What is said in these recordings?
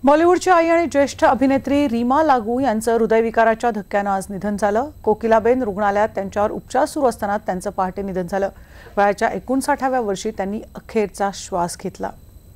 बॉलिवूडची आई आणि ज्येष्ठ अभिनेत्री रीमा लागू यांचं हृदयविकाराच्या धक्क्यानं आज निधन झालं। कोकिलाबेन रुग्णालयात त्यांच्यावर उपचार सुरू असताना त्यांचं पहाटे निधन झालं। वयाच्या 59व्या वर्षी त्यांनी अखेरचा श्वास घेतला।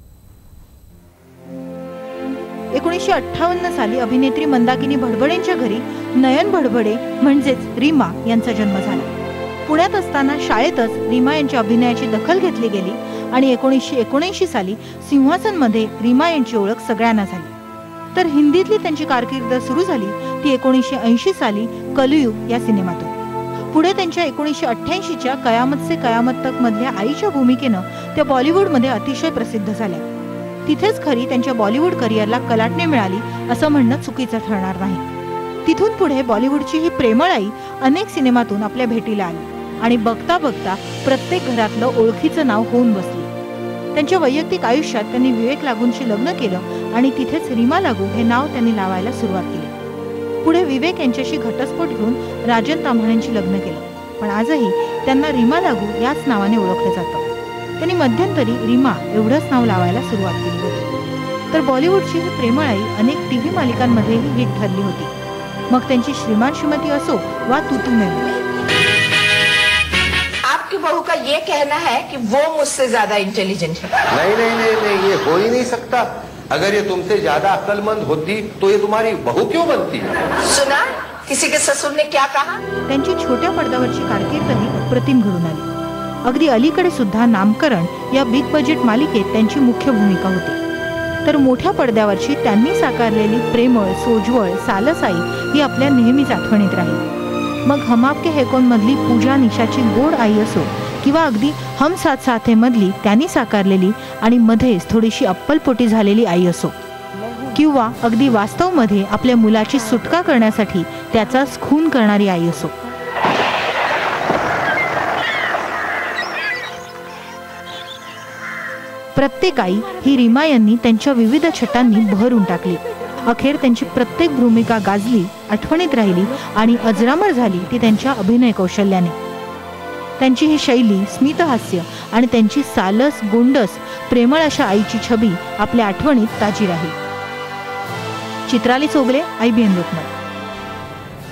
1958 साली अभिनेत्री मंदाकिनी भडभडेंच्या घरी नयन भडभडे म्हणजेच रीमा यांचा जन्म झाला। पुण्यात असताना शाळेतच रीमा यांच्या अभिनयाची दखल घेतली गेली आणि 1979 साली सिंहासनमध्ये रीमा यांची ओळख सगळ्यांना झाली। तर हिंदीतली त्यांची कारकीर्द सुरू झाली ती 1980 साली कलयुग या सिनेमातून। पुढे त्यांच्या 1988च्या कयामत से कयामत तक मधल्या आईच्या भूमिकेनं त्या बॉलिवूडमध्ये अतिशय प्रसिद्ध झाल्या। तिथेच खरी त्यांच्या बॉलिवूड करिअरला कलाटणी मिळाली असं म्हणणं चुकीचं ठरणार नाही। तिथून पुढे बॉलिवूडची ही प्रेमळ आई अनेक सिनेमातून आपल्या भेटीला आली आणि बघता बघता प्रत्येक घरातलं ओळखीचं नाव होऊन बसली। त्यांच्या वैयक्तिक आयुष्यात त्यांनी विवेक लागूंशी लग्न केलं आणि तिथेच रीमा लागू हे नाव त्यांनी लावायला सुरुवात केली। पुढे विवेक यांच्याशी घटस्फोट घेऊन राजन ताम्हाणेंशी लग्न केलं, पण आजही त्यांना रीमा लागू याच नावाने ओळखलं जातं। त्यांनी मध्यंतरी रीमा एवढंच नाव लावायला सुरुवात केली होती। तर बॉलिवूडची ही प्रेमळ आई अनेक टीव्ही मालिकांमध्येही हिट ठरली होती, मग त्यांची श्रीमान श्रीमती असो वा तू तू मैं मैं। आपकी बहू का ये कहना है कि वो मुझसे ज्यादा इंटेलिजेंट है। नहीं नहीं नहीं नहीं, ये हो ही नहीं सकता। अगर ये तुमसे ज्यादा अक्लमंद होती तो ये तुम्हारी बहू क्यों बनती? सुना किसी के ससुर ने क्या कहा? त्यांची छोट्या पडद्यावरची कारकीर्दही अप्रतिम घडून आली। अगदी अलीकडे सुद्धा नामकरण या बिग बजेट मालिकेत त्यांची मुख्य भूमिका होती। तर मोठ्या पडद्यावरची त्यांनी साकारलेली प्रेमळ सोज्वळ सालसाई ही आपल्या नेहमीच आठवणीत राहील। मग हम आपके है कौन मधली पूजा निशाची गोड आई असो किंवा अगदी हम साथ साथ है मधली त्यांनी साकारलेली आणि मध्येच थोडीशी अप्पलपोटी झालेली आई असो, किंवा अगदी वास्तवमध्ये आपल्या मुलाची सुटका करण्यासाठी त्याचाच खून करणारी आई असो, प्रत्येक आई ही रीमा यांनी त्यांच्या विविध छटांनी भरून टाकली। अखेर त्यांची प्रत्येक भूमिका गाजली, आठवणीत राहिली आणि अजरामर झाली ती त्यांच्या अभिनय कौशल्याने। त्यांची ही शैली, स्मितहास्य आणि त्यांची सालस गोंडस प्रेमळ अशा आईची छबी आपल्या आठवणीत ताजी राहील। चित्राली चोगले, IBN लोकमत।